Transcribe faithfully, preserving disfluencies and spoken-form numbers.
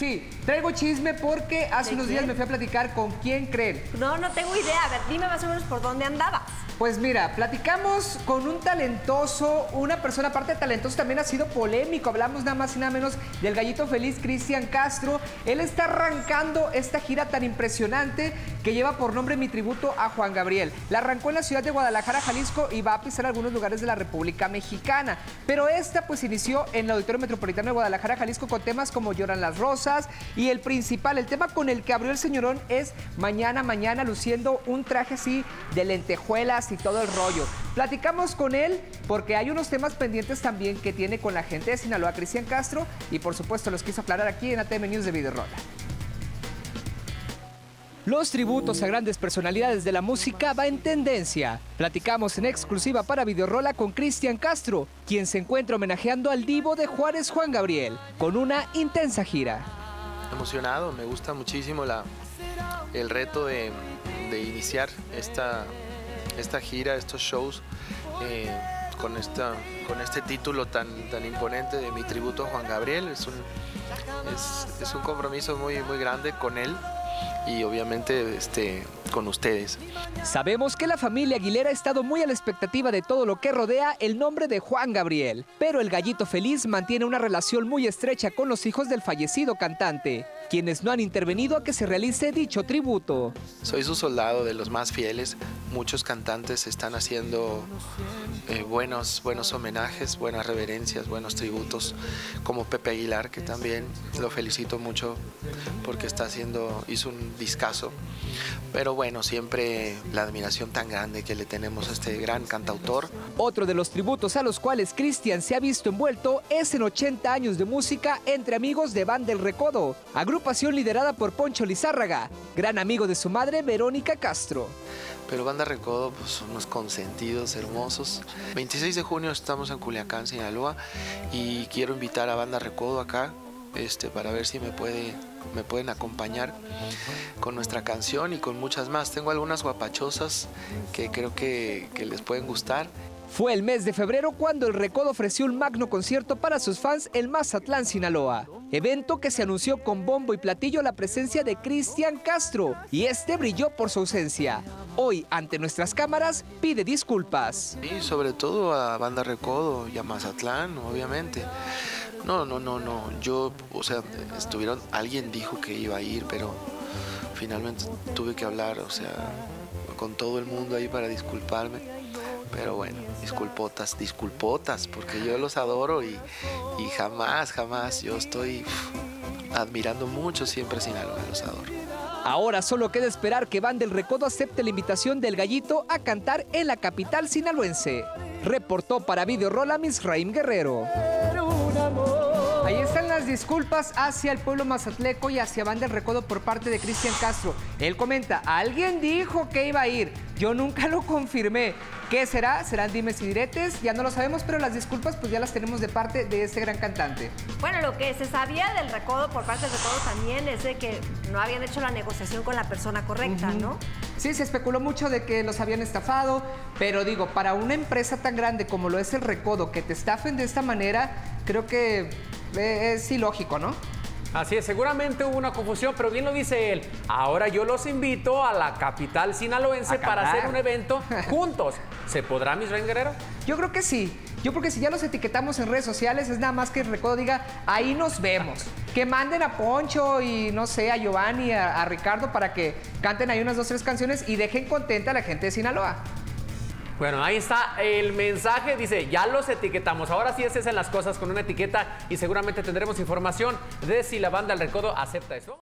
Sí, traigo chisme porque hace unos días me fui a platicar con quién creen. No, no tengo idea. A ver, dime más o menos por dónde andabas. Pues mira, platicamos con un talentoso, una persona aparte de talentoso también ha sido polémico. Hablamos nada más y nada menos del Gallito Feliz, Cristian Castro. Él está arrancando esta gira tan impresionante que lleva por nombre Mi Tributo a Juan Gabriel. La arrancó en la ciudad de Guadalajara, Jalisco, y va a pisar algunos lugares de la República Mexicana. Pero esta pues inició en el Auditorio Metropolitano de Guadalajara, Jalisco, con temas como Lloran las Rosas. Y el principal, el tema con el que abrió el señorón es Mañana, Mañana, luciendo un traje así de lentejuelas y todo el rollo. Platicamos con él porque hay unos temas pendientes también que tiene con la gente de Sinaloa, Cristian Castro, y por supuesto los quiso aclarar aquí en A T M News de Videorola. Los tributos a grandes personalidades de la música va en tendencia. Platicamos en exclusiva para Videorola con Cristian Castro, quien se encuentra homenajeando al divo de Juárez, Juan Gabriel, con una intensa gira. Emocionado, me gusta muchísimo la, el reto de, de iniciar esta, esta gira, estos shows, eh, con, esta, con este título tan, tan imponente de Mi Tributo a Juan Gabriel. Es un, es, es un compromiso muy, muy grande con él y obviamente este, con ustedes. Sabemos que la familia Aguilera ha estado muy a la expectativa de todo lo que rodea el nombre de Juan Gabriel, pero el Gallito Feliz mantiene una relación muy estrecha con los hijos del fallecido cantante, quienes no han intervenido a que se realice dicho tributo. Soy su soldado, de los más fieles. Muchos cantantes están haciendo eh, buenos, buenos homenajes, buenas reverencias, buenos tributos, como Pepe Aguilar, que también lo felicito mucho porque está haciendo, hizo un discazo. Pero bueno, siempre la admiración tan grande que le tenemos a este gran cantautor. Otro de los tributos a los cuales Cristian se ha visto envuelto es en ochenta años de música entre amigos de Banda El Recodo, agrupación liderada por Poncho Lizárraga, gran amigo de su madre Verónica Castro. Pero Banda Recodo pues, son unos consentidos hermosos. veintiséis de junio estamos en Culiacán, Sinaloa, y quiero invitar a Banda Recodo acá este, para ver si me, puede, me pueden acompañar con nuestra canción y con muchas más. Tengo algunas guapachosas que creo que, que les pueden gustar. Fue el mes de febrero cuando el Recodo ofreció un magno concierto para sus fans en Mazatlán, Sinaloa. Evento que se anunció con bombo y platillo la presencia de Cristian Castro, y este brilló por su ausencia. Hoy, ante nuestras cámaras, pide disculpas. Y sobre todo a Banda Recodo y a Mazatlán, obviamente. No, no, no, no. Yo, o sea, estuvieron, alguien dijo que iba a ir, pero finalmente tuve que hablar, o sea, con todo el mundo ahí para disculparme. Pero bueno, disculpotas, disculpotas, porque yo los adoro y, y jamás, jamás, yo estoy uf, admirando mucho siempre a Sinaloa, los adoro. Ahora solo queda esperar que Banda El Recodo acepte la invitación del Gallito a cantar en la capital sinaloense. Reportó para Videorola Misraim Guerrero. Ahí están las disculpas hacia el pueblo mazatleco y hacia Banda El Recodo por parte de Cristian Castro. Él comenta, alguien dijo que iba a ir, yo nunca lo confirmé. ¿Qué será? ¿Serán dimes y diretes? Ya no lo sabemos, pero las disculpas pues ya las tenemos de parte de este gran cantante. Bueno, lo que se sabía del Recodo por parte del Recodo también es de que no habían hecho la negociación con la persona correcta, uh-huh. ¿no? Sí, se especuló mucho de que los habían estafado, pero digo, para una empresa tan grande como lo es el Recodo, que te estafen de esta manera, creo que es ilógico, ¿no? Así es, seguramente hubo una confusión, pero bien lo dice él. Ahora yo los invito a la capital sinaloense para hacer un evento juntos. ¿Se podrá, Misraim Guerrero? Yo creo que sí. Yo creo que si ya los etiquetamos en redes sociales, es nada más que el Recodo diga, ahí nos vemos. Que manden a Poncho y, no sé, a Giovanni, a, a Ricardo, para que canten ahí unas dos, tres canciones y dejen contenta a la gente de Sinaloa. Bueno, ahí está el mensaje, dice, ya los etiquetamos. Ahora sí se hacen las cosas con una etiqueta y seguramente tendremos información de si la Banda El Recodo acepta eso.